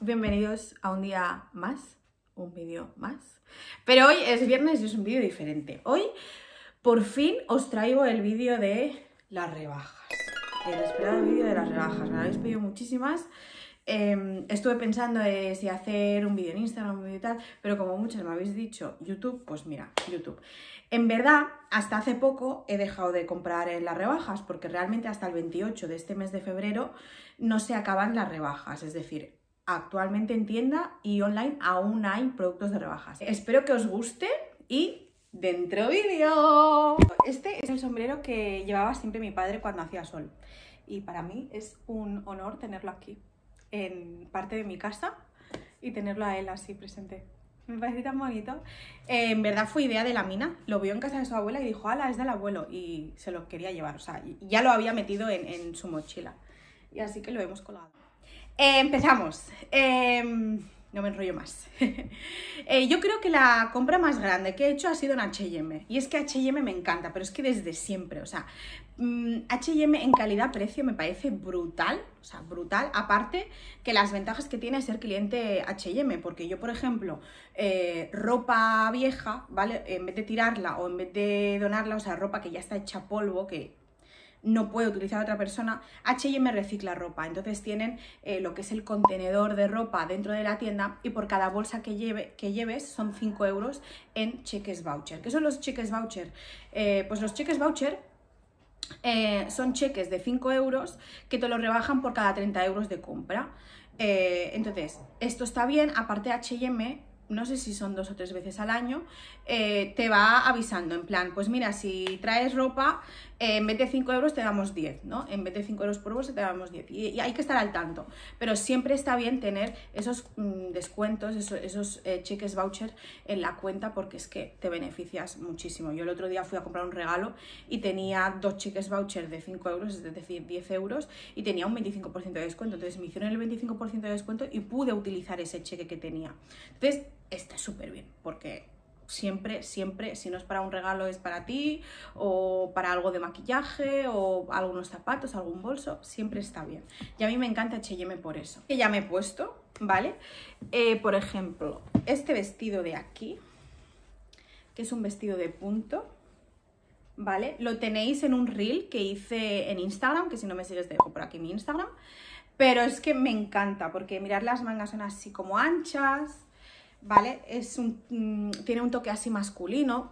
Bienvenidos a un día más, un vídeo más. Pero hoy es viernes y es un vídeo diferente. Hoy, por fin, os traigo el vídeo de las rebajas. El esperado vídeo de las rebajas. Me lo habéis pedido muchísimas. Estuve pensando si hacer un vídeo en Instagram, un vídeo y tal, pero como muchos me habéis dicho YouTube, pues mira, YouTube. En verdad, hasta hace poco he dejado de comprar en las rebajas, porque realmente hasta el 28 de este mes de febrero no se acaban las rebajas, es decir, actualmente en tienda y online aún hay productos de rebajas. Espero que os guste y dentro vídeo. Este es el sombrero que llevaba siempre mi padre cuando hacía sol y para mí es un honor tenerlo aquí en parte de mi casa y tenerlo a él así presente. Me parece tan bonito. En verdad fue idea de la Mina, lo vio en casa de su abuela y dijo, ala, es del abuelo, y se lo quería llevar, o sea, ya lo había metido en su mochila y así que lo hemos colgado. Empezamos. No me enrollo más. Yo creo que la compra más grande que he hecho ha sido en H&M. Y es que H&M me encanta, pero es que desde siempre, o sea, H&M en calidad-precio me parece brutal, o sea, brutal. Aparte que las ventajas que tiene ser cliente H&M, porque yo, por ejemplo, ropa vieja, ¿vale? En vez de tirarla o en vez de donarla, o sea, ropa que ya está hecha polvo, que no puede utilizar a otra persona, H&M recicla ropa. Entonces tienen lo que es el contenedor de ropa dentro de la tienda y por cada bolsa que lleves son 5 euros en cheques voucher. ¿Qué son los cheques voucher? Pues los cheques voucher son cheques de 5 euros que te lo rebajan por cada 30 euros de compra. Entonces, esto está bien. Aparte, H&M, no sé si son 2 o 3 veces al año, te va avisando en plan, pues mira, si traes ropa, en vez de 5 euros te damos 10, ¿no? En vez de 5 euros por bolsa te damos 10. Y hay que estar al tanto. Pero siempre está bien tener esos descuentos, esos cheques voucher en la cuenta, porque es que te beneficias muchísimo. Yo el otro día fui a comprar un regalo y tenía 2 cheques voucher de 5 euros, es decir, 10 euros, y tenía un 25% de descuento. Entonces me hicieron el 25% de descuento y pude utilizar ese cheque que tenía. Entonces, está súper bien, porque siempre, si no es para un regalo, es para ti, o para algo de maquillaje, o algunos zapatos, algún bolso, siempre está bien. Y a mí me encanta H&M por eso. Que ya me he puesto, ¿vale? Por ejemplo, este vestido de aquí, que es un vestido de punto, ¿vale? Lo tenéis en un reel que hice en Instagram, que si no me sigues te dejo por aquí mi Instagram, pero es que me encanta, porque mirad, las mangas son así como anchas, ¿vale? Tiene un toque así masculino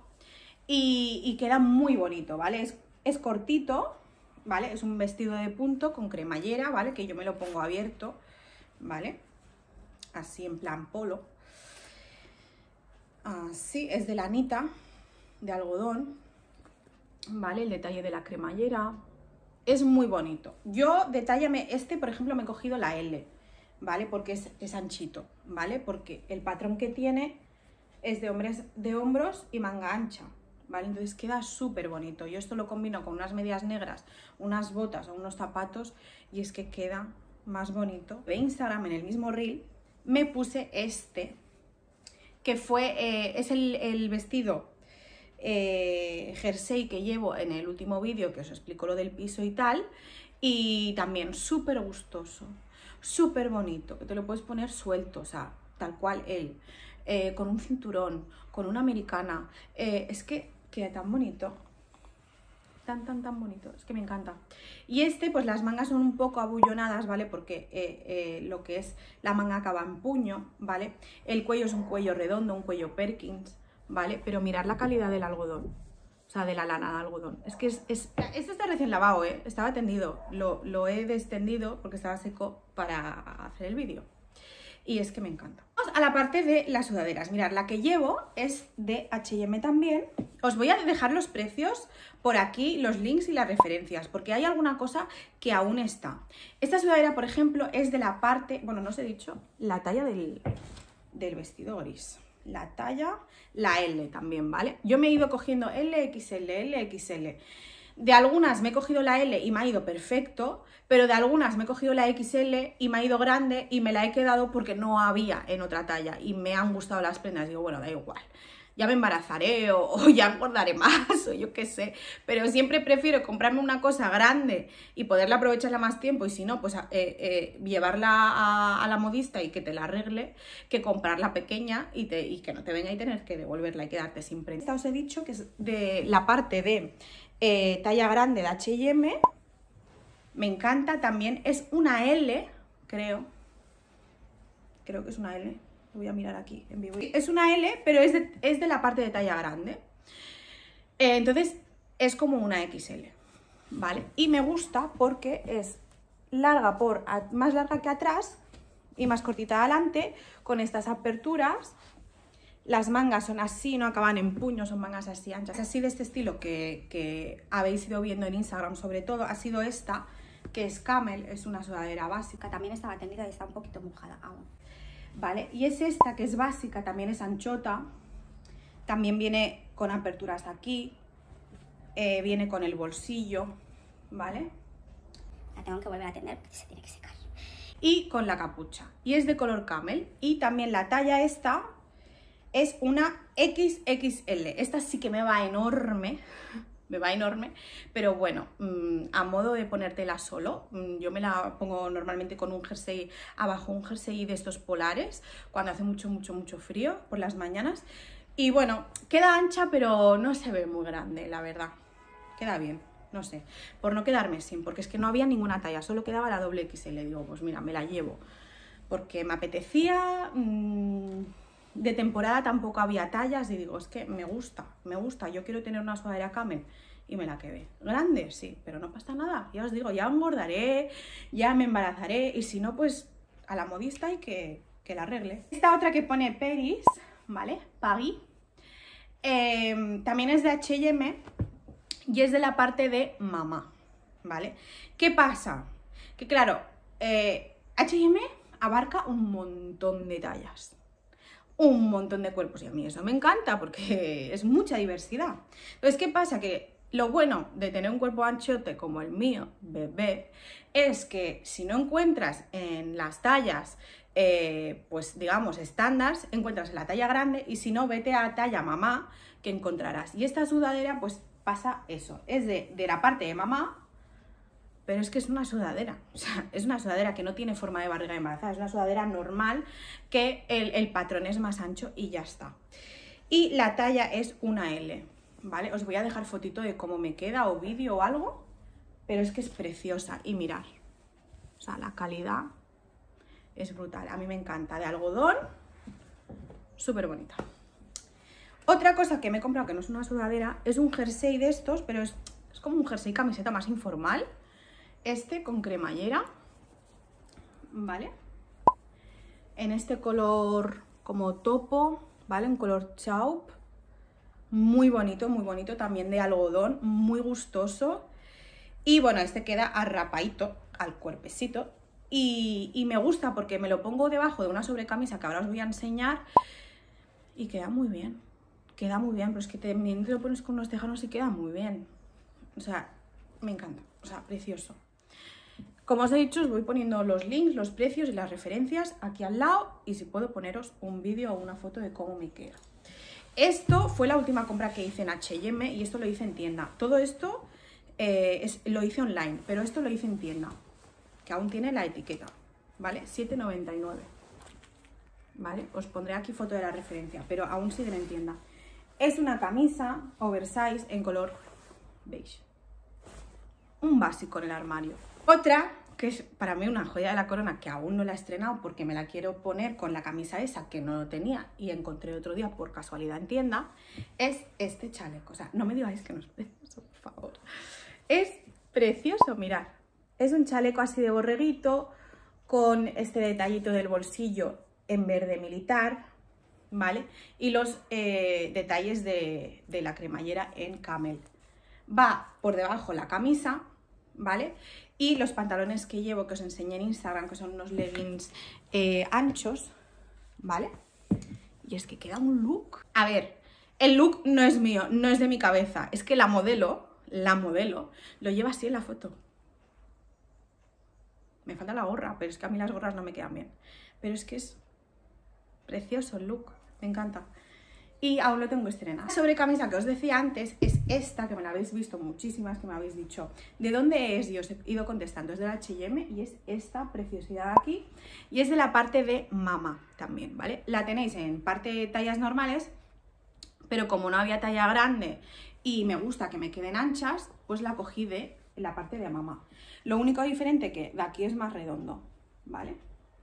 y queda muy bonito, ¿vale? Es cortito, ¿vale? Es un vestido de punto con cremallera, ¿vale? Que yo me lo pongo abierto, ¿vale? Así en plan polo. Así, es de lanita, de algodón, ¿vale? El detalle de la cremallera es muy bonito. Yo, por ejemplo, me he cogido la L, ¿vale? Porque es anchito, ¿vale? Porque el patrón que tiene es de hombros y manga ancha, ¿vale? Entonces queda súper bonito. Yo esto lo combino con unas medias negras, unas botas o unos zapatos y es que queda más bonito. De Instagram, en el mismo reel, me puse este, que es el vestido jersey que llevo en el último vídeo, que os explico lo del piso y tal, y también súper gustoso, súper bonito, que te lo puedes poner suelto, o sea, tal cual él, con un cinturón, con una americana, es que queda tan bonito, tan bonito, es que me encanta. Y pues las mangas son un poco abullonadas, ¿vale? Porque lo que es la manga acaba en puño, ¿vale? El cuello es un cuello redondo, un cuello Perkins, ¿vale? Pero mirad la calidad del algodón, o sea, de la lana de algodón. Es que esto está recién lavado, ¿eh? Estaba tendido, lo he destendido porque estaba seco para hacer el vídeo. Y es que me encanta. Vamos a la parte de las sudaderas. Mirad, la que llevo es de H&M también. Os voy a dejar los precios por aquí, los links y las referencias, porque hay alguna cosa que aún está. Esta sudadera, por ejemplo, es de la parte, bueno, no os he dicho, la talla del vestido gris. La talla, la L también, ¿vale? Yo me he ido cogiendo L, XL, L, XL. De algunas me he cogido la L y me ha ido perfecto, pero de algunas me he cogido la XL y me ha ido grande y me la he quedado porque no había en otra talla y me han gustado las prendas. Digo, bueno, da igual, ya me embarazaré o ya engordaré más o yo qué sé, pero siempre prefiero comprarme una cosa grande y poderla aprovecharla más tiempo y si no, pues llevarla a la modista y que te la arregle, que comprarla pequeña y que no te venga y tener que devolverla y quedarte sin prenda. Esta os he dicho que es de la parte de talla grande de H&M, me encanta también, es una L, creo que es una L. Voy a mirar aquí en vivo. Es una L, pero es de la parte de talla grande. Entonces es como una XL, ¿vale? Y me gusta porque es larga más larga que atrás y más cortita adelante, con estas aperturas. Las mangas son así, no acaban en puño, son mangas así anchas. Así de este estilo que habéis ido viendo en Instagram sobre todo, ha sido esta, que es camel, es una sudadera básica. También estaba tendida y está un poquito mojada aún. ¿Vale? Y es esta que es básica, también es anchota, también viene con aperturas aquí, viene con el bolsillo, ¿vale? La tengo que volver a tender porque se tiene que secar. Y con la capucha, y es de color camel, y también la talla esta es una XXL, esta sí que me va enorme, pero bueno, a modo de ponértela solo, yo me la pongo normalmente con un jersey abajo, un jersey de estos polares, cuando hace mucho frío por las mañanas, y bueno, queda ancha pero no se ve muy grande, la verdad, queda bien, no sé, por no quedarme sin, porque es que no había ninguna talla, solo quedaba la doble XL, digo, pues mira, me la llevo, porque me apetecía... De temporada tampoco había tallas y digo, es que me gusta, yo quiero tener una sudadera camel y me la quedé. Grande, sí, pero no pasa nada, ya os digo, ya engordaré, ya me embarazaré y si no, pues a la modista y que la arregle. Esta otra que pone Peris, ¿vale? Pagui, también es de H&M y es de la parte de mamá, ¿vale? ¿Qué pasa? Que claro, H&M abarca un montón de tallas, un montón de cuerpos y a mí eso me encanta porque es mucha diversidad. Entonces, ¿qué pasa? Que lo bueno de tener un cuerpo anchote como el mío, bebé, es que si no encuentras en las tallas, pues digamos estándar, encuentras en la talla grande y si no, vete a talla mamá que encontrarás. Y esta sudadera pues pasa eso, es de la parte de mamá, pero es que es una sudadera, o sea, es una sudadera que no tiene forma de barriga embarazada, es una sudadera normal que el patrón es más ancho y ya está. Y la talla es una L, ¿vale? Os voy a dejar fotito de cómo me queda o vídeo o algo, pero es que es preciosa y mirad, o sea, la calidad es brutal, a mí me encanta, de algodón, súper bonita. Otra cosa que me he comprado que no es una sudadera es un jersey de estos, pero es como un jersey camiseta más informal. Este con cremallera, ¿vale? En este color como topo, ¿vale? En color chaup. Muy bonito, también de algodón, muy gustoso. Y bueno, este queda arrapadito al cuerpecito. Y me gusta porque me lo pongo debajo de una sobrecamisa que ahora os voy a enseñar. Y queda muy bien, pero es que también te lo pones con unos tejanos y queda muy bien. O sea, me encanta, o sea, precioso. Como os he dicho, os voy poniendo los links, los precios y las referencias aquí al lado y si puedo poneros un vídeo o una foto de cómo me queda. Esto fue la última compra que hice en H&M y esto lo hice en tienda. Todo esto lo hice online, pero esto lo hice en tienda, que aún tiene la etiqueta, ¿vale? 7,99, ¿vale? Os pondré aquí foto de la referencia, pero aún siguen en tienda. Es una camisa oversize en color beige. Un básico en el armario. Otra, que es para mí una joya de la corona, que aún no la he estrenado porque me la quiero poner con la camisa esa que no lo tenía y encontré otro día por casualidad en tienda, es este chaleco. O sea, no me digáis que no es precioso, por favor. Es precioso, mirad. Es un chaleco así de borreguito con este detallito del bolsillo en verde militar, ¿vale? Y los detalles de la cremallera en camel. Va por debajo la camisa, ¿vale? Y los pantalones que llevo, que os enseñé en Instagram, que son unos leggings anchos, ¿vale? Y es que queda un look. A ver, el look no es mío, no es de mi cabeza. Es que la modelo, lo lleva así en la foto. Me falta la gorra, pero es que a mí las gorras no me quedan bien. Pero es que es precioso el look, me encanta. y aún lo tengo estrenado. La sobrecamisa que os decía antes es esta, que me la habéis visto muchísimas, que me habéis dicho ¿de dónde es? Y os he ido contestando, es del H&M y es esta preciosidad de aquí y es de la parte de mama también, ¿vale? La tenéis en parte de tallas normales, pero como no había talla grande y me gusta que me queden anchas, pues la cogí de la parte de mama. Lo único diferente que de aquí es más redondo, ¿vale?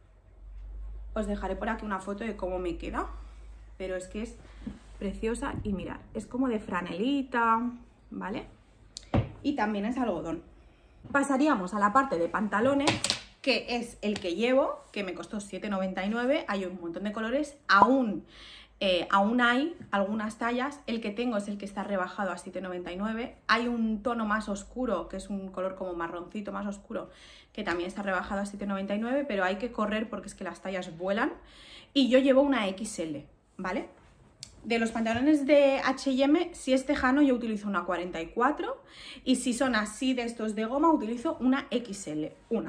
Os dejaré por aquí una foto de cómo me queda, pero es que es preciosa y mirad, es como de franelita, ¿vale? Y también es algodón. Pasaríamos a la parte de pantalones, que es el que llevo, que me costó 7,99, hay un montón de colores, aún hay algunas tallas, el que tengo es el que está rebajado a 7,99, hay un tono más oscuro, que es un color como marroncito más oscuro, que también está rebajado a 7,99, pero hay que correr porque es que las tallas vuelan, y yo llevo una XL, ¿vale? De los pantalones de H&M, si es tejano yo utilizo una 44 y si son así de estos de goma utilizo una XL,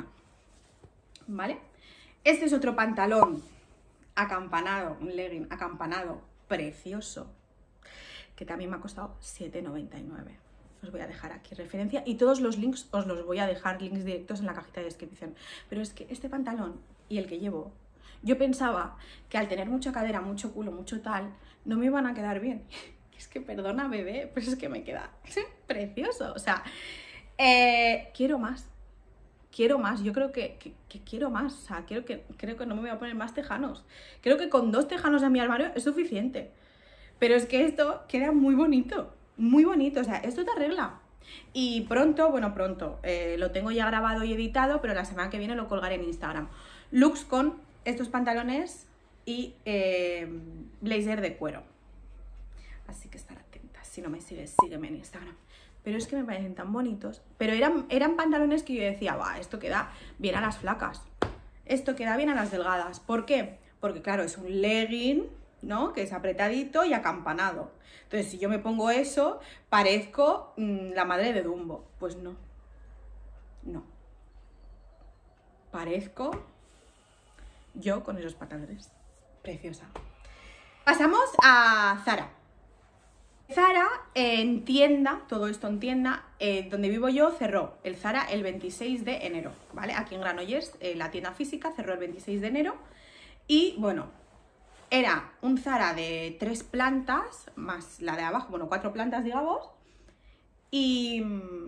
¿vale? Este es otro pantalón acampanado, un legging acampanado precioso, que también me ha costado 7,99. Os voy a dejar aquí referencia y todos los links os los voy a dejar, links directos en la cajita de descripción. Pero es que este pantalón y el que llevo, yo pensaba que al tener mucha cadera, mucho culo, mucho tal, no me iban a quedar bien. Es que perdona, bebé, pues es que me queda precioso. O sea, quiero más. Quiero más, yo creo que quiero más. O sea, creo que no me voy a poner más tejanos. Creo que con 2 tejanos en mi armario es suficiente. Pero es que esto queda muy bonito. Muy bonito, o sea, esto te arregla. Y pronto, bueno, pronto, lo tengo ya grabado y editado, pero la semana que viene lo colgaré en Instagram. Looks con estos pantalones y blazer de cuero. Así que estar atentas. Si no me sigues, sígueme en Instagram. Pero es que me parecen tan bonitos. Pero eran pantalones que yo decía, va, esto queda bien a las flacas. Esto queda bien a las delgadas. ¿Por qué? Porque claro, es un legging, ¿no? Que es apretadito y acampanado. Entonces, si yo me pongo eso, parezco la madre de Dumbo. Pues no. No. Parezco yo con esos pantalones. Preciosa. Pasamos a Zara. Zara en tienda, todo esto en tienda, donde vivo yo cerró el Zara el 26 de enero, ¿vale? Aquí en Granollers, la tienda física cerró el 26 de enero y bueno, era un Zara de 3 plantas, más la de abajo, bueno, 4 plantas digamos, y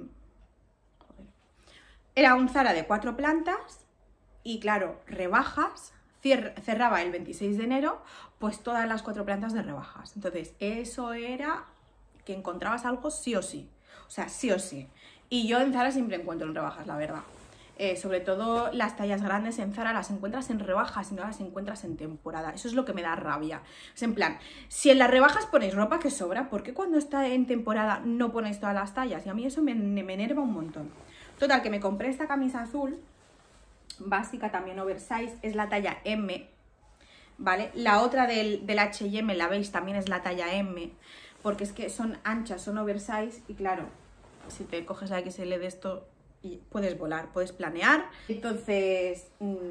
era un Zara de 4 plantas y claro, rebajas, cerraba el 26 de enero, pues todas las 4 plantas de rebajas. Entonces, eso era que encontrabas algo sí o sí. O sea, sí o sí. Y yo en Zara siempre encuentro en rebajas, la verdad. Sobre todo las tallas grandes en Zara las encuentras en rebajas y no las encuentras en temporada. Eso es lo que me da rabia. Es en plan, si en las rebajas ponéis ropa que sobra, ¿por qué cuando está en temporada no ponéis todas las tallas? Y a mí eso me enerva un montón. Total, que me compré esta camisa azul básica, también oversize, es la talla M, ¿vale? La otra del H&M, la veis, también es la talla M, porque es que son anchas, son oversize y claro, si te coges la XL de esto, puedes volar, puedes planear. Entonces,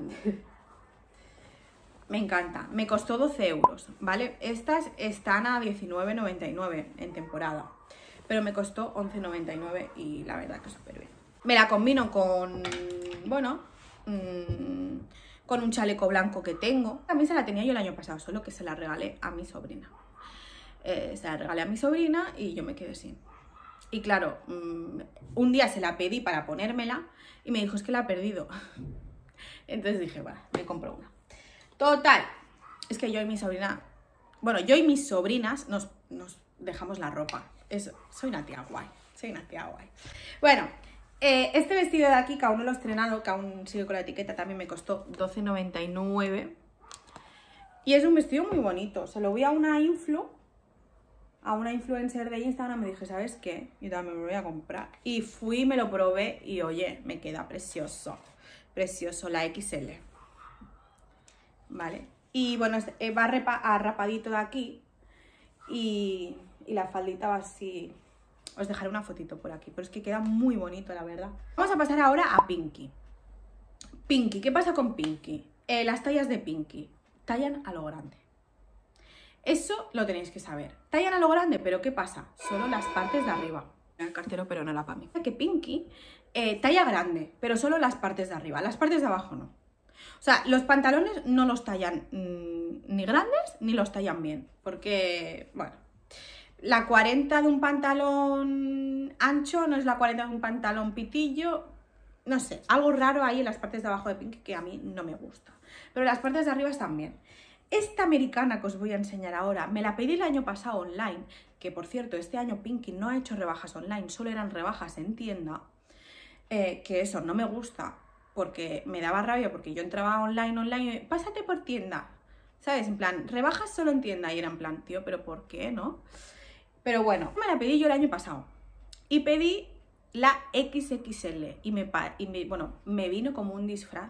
me encanta. Me costó 12 euros, ¿vale? Estas están a 19,99 en temporada, pero me costó 11,99 y la verdad que súper bien. Me la combino con, bueno, con un chaleco blanco que tengo. También se la tenía yo el año pasado, solo que se la regalé a mi sobrina. Se la regalé a mi sobrina y yo me quedé sin. Y claro, un día se la pedí para ponérmela y me dijo, es que la he perdido. Entonces dije, bueno, me compro una. Total, es que yo y mi sobrina, bueno, yo y mis sobrinas nos dejamos la ropa. Soy una tía guay, soy una tía guay. Bueno, este vestido de aquí, que aún no lo he estrenado, que aún sigue con la etiqueta, también me costó 12,99. Y es un vestido muy bonito. Se lo vi a una influencer de Instagram, me dije, ¿sabes qué? Yo también me lo voy a comprar. Y fui, me lo probé y oye, me queda precioso. Precioso, la XL. ¿Vale? Y bueno, va arrapadito de aquí. Y la faldita va así. Os dejaré una fotito por aquí, pero es que queda muy bonito, la verdad. Vamos a pasar ahora a Pinky. Pinky, ¿qué pasa con Pinky? Las tallas de Pinky tallan a lo grande. Eso lo tenéis que saber. Tallan a lo grande, pero ¿qué pasa? Solo las partes de arriba. El cartero, pero no la para mí. Que Pinky talla grande, pero solo las partes de arriba. Las partes de abajo no. O sea, los pantalones no los tallan ni grandes ni los tallan bien. Porque, bueno, la 40 de un pantalón ancho no es la 40 de un pantalón pitillo. No sé, algo raro ahí en las partes de abajo de Pinky que a mí no me gusta. Pero las partes de arriba están bien. Esta americana que os voy a enseñar ahora, me la pedí el año pasado online, que por cierto, este año Pinky no ha hecho rebajas online, solo eran rebajas en tienda, que eso no me gusta, porque me daba rabia, porque yo entraba online, y pásate por tienda, ¿sabes? En plan, rebajas solo en tienda, y era en plan, tío, ¿pero por qué, no? Pero bueno, me la pedí yo el año pasado, y pedí la XXL, y me vino como un disfraz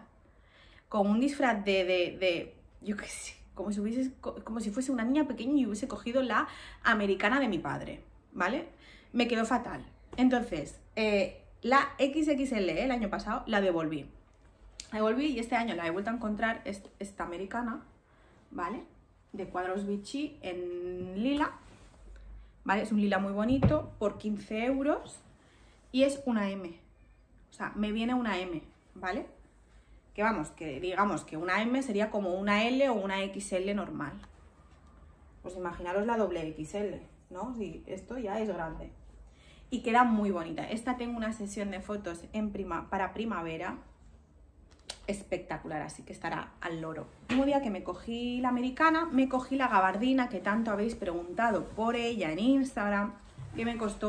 de yo qué sé, como si fuese una niña pequeña y hubiese cogido la americana de mi padre, ¿vale? Me quedó fatal. Entonces, la XXL el año pasado la devolví. La devolví y este año la he vuelto a encontrar, esta americana, ¿vale? De cuadros Vichy en lila, ¿vale? Es un lila muy bonito, por 15 euros y es una M. O sea, me viene una M, ¿vale? Que vamos, que digamos que una M sería como una L o una XL normal. Pues imaginaros la doble XL, ¿no? Sí, esto ya es grande. Y queda muy bonita. Esta tengo una sesión de fotos para primavera. Espectacular, así que estará al loro. El mismo día que me cogí la americana, me cogí la gabardina, que tanto habéis preguntado por ella en Instagram, que me costó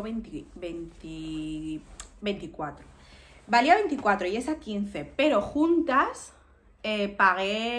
24. Valía 24 y esa 15, pero juntas pagué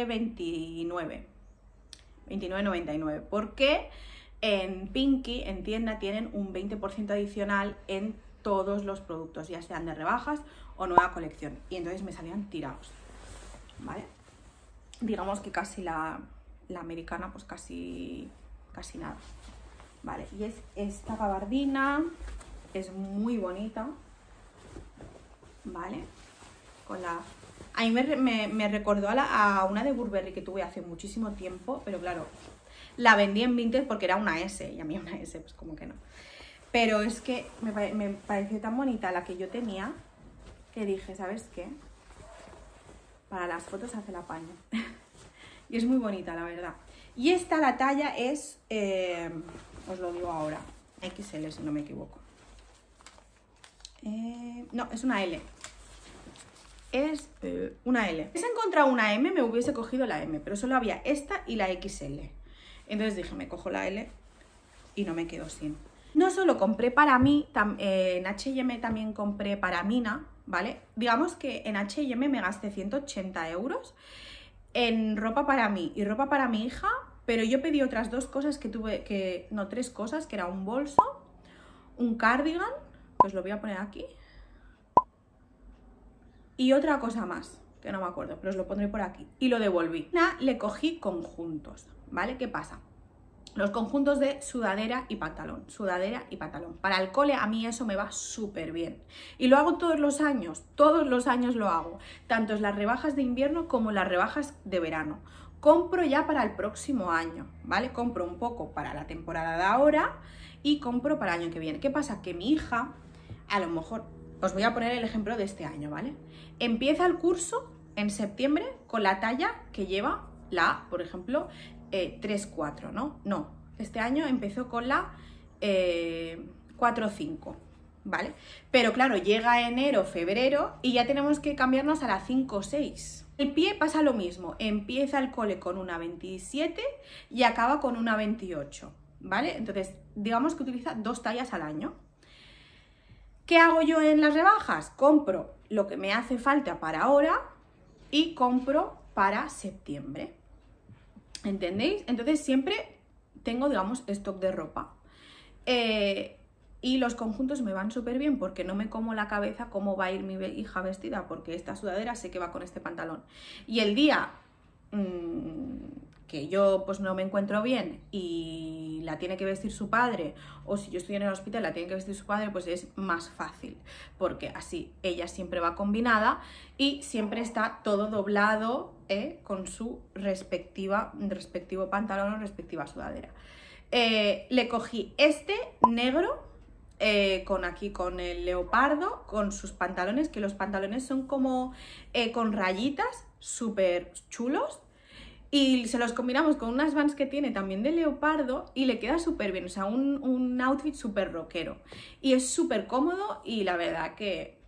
29,99, porque en Pinky, en tienda, tienen un 20% adicional en todos los productos, ya sean de rebajas o nueva colección, y entonces me salían tirados, ¿vale? Digamos que casi la americana, pues casi nada, ¿vale? Y es esta gabardina, es muy bonita, ¿vale? A mí me recordó a una de Burberry que tuve hace muchísimo tiempo, pero claro, la vendí en Vinted porque era una S, y a mí una S, pues como que no. Pero es que me pareció tan bonita la que yo tenía, que dije, ¿sabes qué? Para las fotos hace el apaño. Y es muy bonita, la verdad. Y esta, la talla es, os lo digo ahora, XL si no me equivoco. No, es una L. Es una L. Si hubiese encontrado una M, me hubiese cogido la M, pero solo había esta y la XL. Entonces dije, me cojo la L y no me quedo sin. No solo compré para mí, en H&M también compré para Mina, ¿vale? Digamos que en H&M me gasté 180 euros en ropa para mí y ropa para mi hija, pero yo pedí otras dos cosas tres cosas, que era un bolso, un cardigan, que os lo voy a poner aquí, y otra cosa más, que no me acuerdo, pero os lo pondré por aquí, y lo devolví. Le cogí conjuntos, ¿vale? ¿Qué pasa? Los conjuntos de sudadera y pantalón, Para el cole a mí eso me va súper bien. Y lo hago todos los años lo hago. Tanto en las rebajas de invierno como en las rebajas de verano. Compro ya para el próximo año, ¿vale? Compro un poco para la temporada de ahora y compro para el año que viene. ¿Qué pasa? Que mi hija, a lo mejor, os voy a poner el ejemplo de este año, ¿vale? Empieza el curso en septiembre con la talla que lleva por ejemplo, 3-4, ¿no? No, este año empezó con la 4-5, ¿vale? Pero claro, llega enero, febrero y ya tenemos que cambiarnos a la 5-6. El pie pasa lo mismo, empieza el cole con una 27 y acaba con una 28, ¿vale? Entonces, digamos que utiliza 2 tallas al año. ¿Qué hago yo en las rebajas? Compro lo que me hace falta para ahora y compro para septiembre. ¿Entendéis? Entonces siempre tengo, digamos, stock de ropa. Y los conjuntos me van súper bien porque no me como la cabeza cómo va a ir mi hija vestida, porque esta sudadera sé que va con este pantalón. Y el día que yo pues no me encuentro bien y la tiene que vestir su padre, o si yo estoy en el hospital la tiene que vestir su padre, pues es más fácil, porque así ella siempre va combinada y siempre está todo doblado, con su respectivo pantalón o respectiva sudadera. Le cogí este negro, con el leopardo, con sus pantalones, que los pantalones son como con rayitas, súper chulos. Y se los combinamos con unas Vans que tiene también de leopardo y le queda súper bien, o sea, un outfit súper rockero. Y es súper cómodo y la verdad que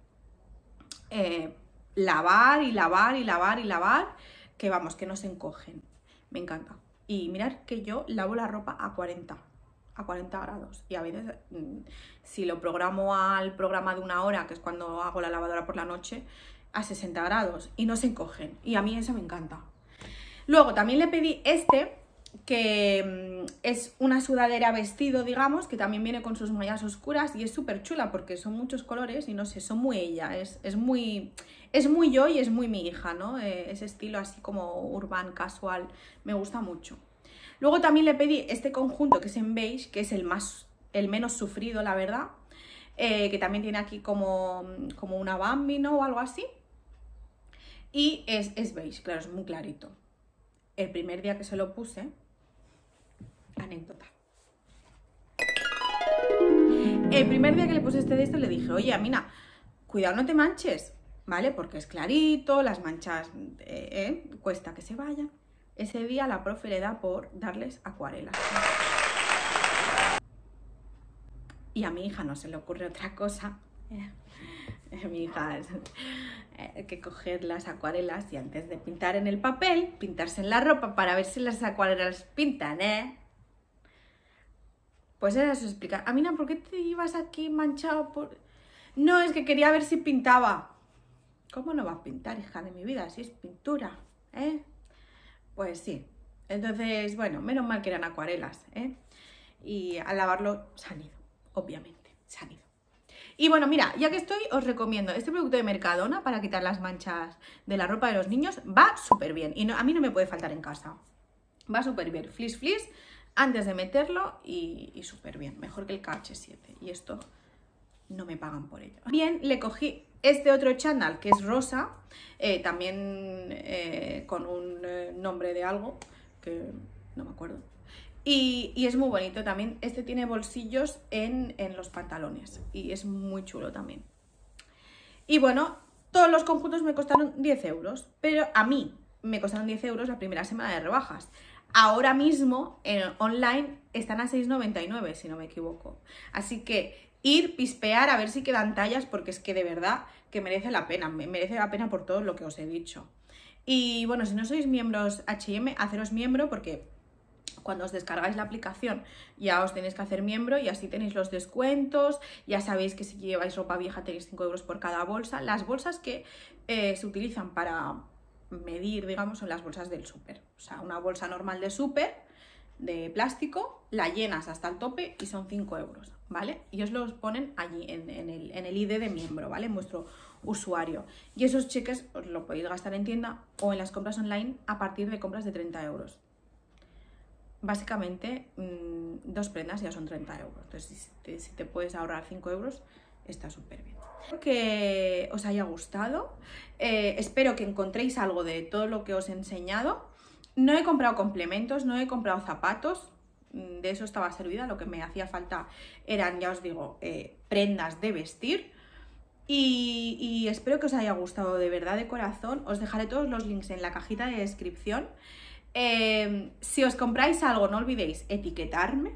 lavar y lavar y lavar y lavar, que vamos, que no se encogen. Me encanta. Y mirad que yo lavo la ropa a 40 grados. Y a veces, si lo programo al programa de 1 hora, que es cuando hago la lavadora por la noche, a 60 grados y no se encogen. Y a mí eso me encanta. Luego también le pedí este, que es una sudadera vestido, digamos, que también viene con sus mallas oscuras y es súper chula porque son muchos colores y no sé, son muy ella, es muy yo y es muy mi hija, ¿no? Ese estilo así como urban, casual, me gusta mucho. Luego también le pedí este conjunto que es en beige, que es el menos sufrido, la verdad, que también tiene aquí como una Bambi, ¿no? O algo así. Y es beige, claro, es muy clarito. El primer día que se lo puse, anécdota. El primer día que le puse de esto le dije, oye, Amina, cuidado no te manches, ¿vale? Porque es clarito, las manchas cuesta que se vayan. Ese día la profe le da por darles acuarelas. Y a mi hija no se le ocurre otra cosa. Mi hija que coger las acuarelas y antes de pintar en el papel, pintarse en la ropa para ver si las acuarelas pintan, Pues era eso explicar. Amina, ¿por qué te ibas aquí manchado por...? No, es que quería ver si pintaba. ¿Cómo no va a pintar, hija de mi vida? Si es pintura, Pues sí. Entonces, bueno, menos mal que eran acuarelas, Y al lavarlo se han ido, obviamente, se han ido. Y bueno, mira, ya que estoy, os recomiendo este producto de Mercadona para quitar las manchas de la ropa de los niños. Va súper bien y a mí no me puede faltar en casa. Va súper bien. Flis antes de meterlo y súper bien. Mejor que el KH7. Y esto no me pagan por ello. Bien, le cogí este otro chándal que es rosa, también con un nombre de algo que no me acuerdo. Y es muy bonito también. Este tiene bolsillos en los pantalones y es muy chulo también. Y bueno, todos los conjuntos me costaron 10 euros, pero a mí me costaron 10 euros la primera semana de rebajas. Ahora mismo online están a 6,99 si no me equivoco. Así que ir, pispear, a ver si quedan tallas, porque es que de verdad que merece la pena. Merece la pena por todo lo que os he dicho. Y bueno, si no sois miembros H&M, haceros miembro porque... Cuando os descargáis la aplicación ya os tenéis que hacer miembro y así tenéis los descuentos. Ya sabéis que si lleváis ropa vieja tenéis 5 euros por cada bolsa. Las bolsas que se utilizan para medir, digamos, son las bolsas del súper. O sea, una bolsa normal de súper, de plástico, la llenas hasta el tope y son 5 euros, ¿vale? Y os los ponen allí en el ID de miembro, ¿vale? En vuestro usuario. Y esos cheques os lo podéis gastar en tienda o en las compras online a partir de compras de 30 euros. Básicamente 2 prendas ya son 30 euros. Entonces si te puedes ahorrar 5 euros está súper bien. Espero que os haya gustado. Espero que encontréis algo de todo lo que os he enseñado. No he comprado complementos, no he comprado zapatos. De eso estaba servida. Lo que me hacía falta eran, ya os digo, prendas de vestir. Y espero que os haya gustado de verdad, de corazón. Os dejaré todos los links en la cajita de descripción. Si os compráis algo, no olvidéis etiquetarme,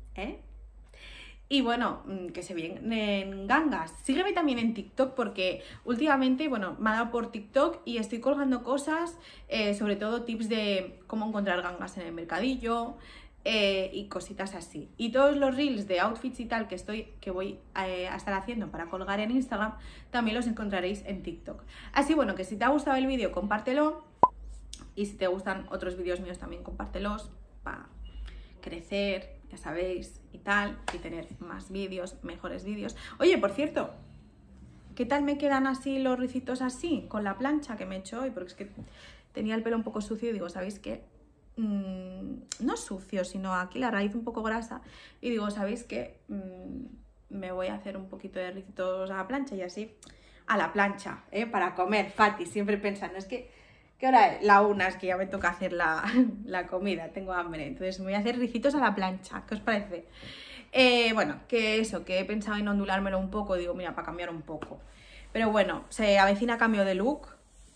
Y bueno, que se vienen gangas. Sígueme también en TikTok porque últimamente, bueno, me ha dado por TikTok y estoy colgando cosas, sobre todo tips de cómo encontrar gangas en el mercadillo y cositas así. Y todos los reels de outfits y tal que voy a estar haciendo para colgar en Instagram, también los encontraréis en TikTok. Así, bueno, que si te ha gustado el vídeo, compártelo. Y si te gustan otros vídeos míos también compártelos para crecer, ya sabéis, y tal, y tener más vídeos, mejores vídeos. Oye, por cierto, ¿qué tal me quedan así los ricitos así, con la plancha que me he hecho hoy? Porque es que tenía el pelo un poco sucio y digo, ¿sabéis qué? no sucio, sino aquí la raíz un poco grasa. Y digo, ¿sabéis qué? Me voy a hacer un poquito de ricitos a la plancha y así, a la plancha, para comer, Fati, siempre pensando, es que, ¿qué hora es? La 1, es que ya me toca hacer la comida, tengo hambre, entonces me voy a hacer ricitos a la plancha, ¿qué os parece? Bueno, que eso, que he pensado en ondulármelo un poco, digo, mira, para cambiar un poco. Pero bueno, se avecina cambio de look,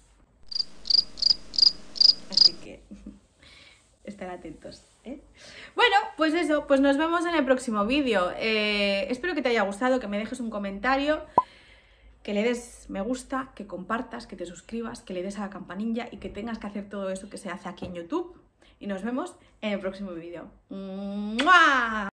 así que estén atentos, ¿eh? Bueno, pues eso, pues nos vemos en el próximo vídeo. Espero que te haya gustado, que me dejes un comentario, que le des me gusta, que compartas, que te suscribas, que le des a la campanilla y que tengas que hacer todo eso que se hace aquí en YouTube. Y nos vemos en el próximo vídeo. ¡Mua!